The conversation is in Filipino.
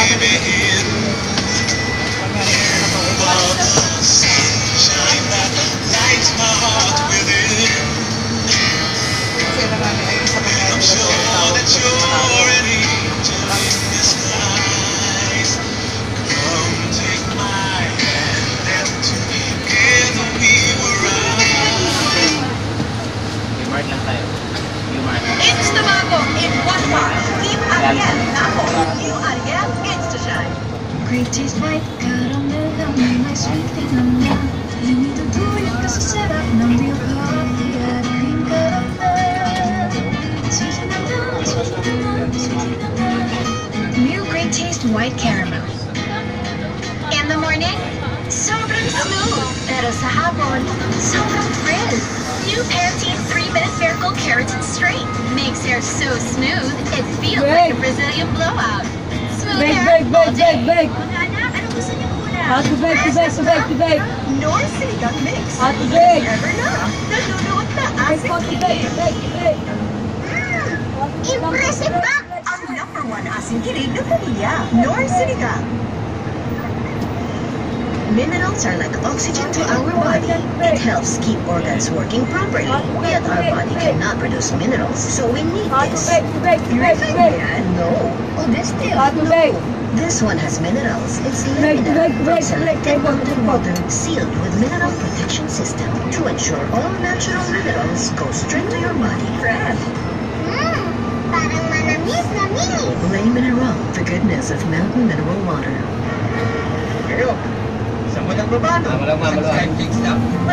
baby in the sunshine that lights my heart within. I'm sure that you're an angel in disguise. Come take my hand and together we will rise. Smart lang tayo. Instamago in one bar. Team Ariel Napo. New Ariel Instashine. Great taste white caramel, may sweet cinnamon. Lumidudulot ka sa sarap ng real coffee at cream caramel. Sweet cinnamon, sweet cinnamon, sweet cinnamon. New Great Taste White Caramel. In the morning, sobrang smooth. Pero sa hapon, sobrang thrill. New Pantene 3-Minute Miracle Keratin Straight makes hair so smooth, it feels like a Brazilian blowout. Smooth hair all day. Mga anak, ano gusto niyo muna? Tubig. Nor Sinigang Mix. Tubig. Ever na, nanunuot na asin kilig. Impressive ba? Ang #1 asin kilig na pamilya. Nor Sinigang. Minerals are like oxygen to our body. It helps keep organs working properly. Yet our body cannot produce minerals, so we need this. No. Oh, this still? No. This one has minerals. It's Laminar from selected mountain water sealed with mineral protection system to ensure all natural minerals go straight to your body. Fred. Parang manamis na mini. Laminar, the goodness of mountain mineral water. Kayo, sa mo nagbaba, no? Malamang, malamang. Subscribe, fix up.